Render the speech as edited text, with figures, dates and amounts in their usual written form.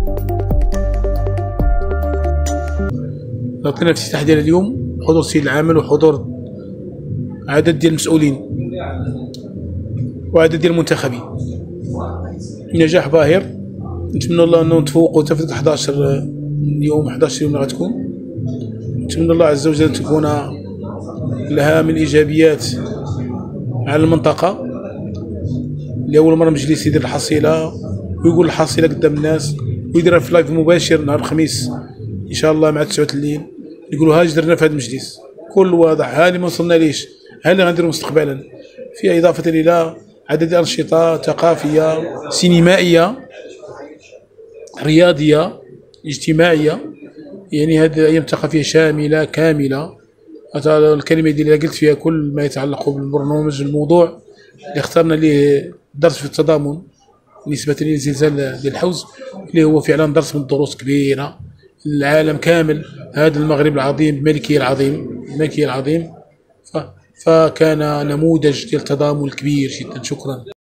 عطينا الافتتاح ديال اليوم حضور سيد العامل وحضور عدد ديال المسؤولين وعدد ديال المنتخبين. نجاح باهر، نتمنى الله انه نتفوقوا حتى في 11 يوم 11 يوم اللي غتكون. نتمنى الله عز وجل تكون لها من ايجابيات على المنطقه. لاول مره مجلس يدير الحصيله ويقول الحصيله قدام الناس ويديرها في لايف مباشر نهار الخميس ان شاء الله مع 9 الليل، يقولوا ها درنا في هذا المجلس كل واضح، ها اللي ما وصلنا ليش، ها اللي غنديروا مستقبلا، فيها اضافه الى عدد انشطه ثقافيه سينمائيه رياضيه اجتماعيه. يعني هذه الايام الثقافيه شامله كامله. الكلمه اللي قلت فيها كل ما يتعلق بالبرنامج الموضوع اللي اخترنا ليه درس في التضامن نسبة للزلزال ديال الحوز، اللي هو فعلا درس من الدروس كبيرة للعالم كامل. هذا المغرب العظيم الملكي العظيم فكان نموذج ديال التضامن كبير جدا. شكرا.